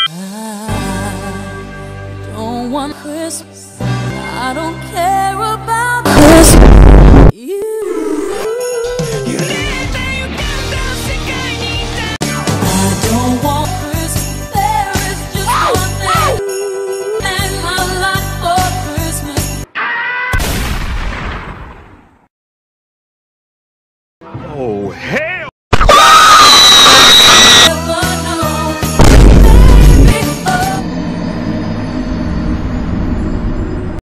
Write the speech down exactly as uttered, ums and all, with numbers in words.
I don't want Christmas. I don't care about Christmas. You. I don't want Christmas. There is just one thing in my life for Christmas. Oh, hey!